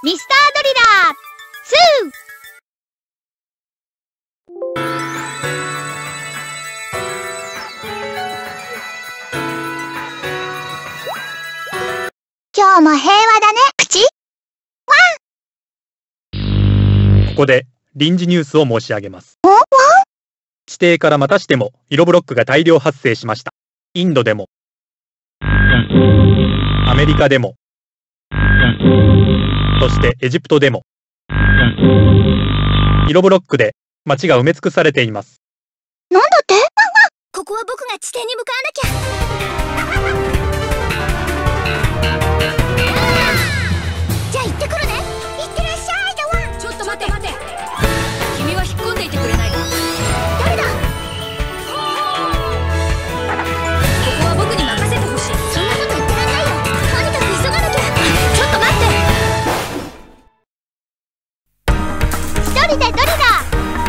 ミスタードリラー2。今日も平和だね、口ワン。 ここで臨時ニュースを申し上げます。 ワン地底からまたしても色ブロックが大量発生しました。インドでも、アメリカでも、そしてエジプトでも、色ブロックで街が埋め尽くされています。 なんだって？ここは僕が地底に向かわなきゃ。じゃあ行ってくるね。行ってらっしゃい、ドワン。 ちょっと待て待て。君は引っ込んでいてくれないか。 誰だ？ ここは僕に任せてほしい。 そんなこと言ってらんないよ。とにかく急がなきゃ。ちょっと待って。一人でドリラー。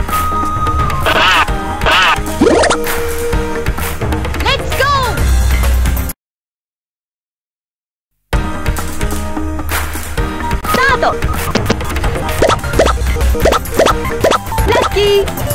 ラッキー。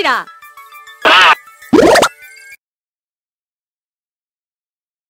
キラ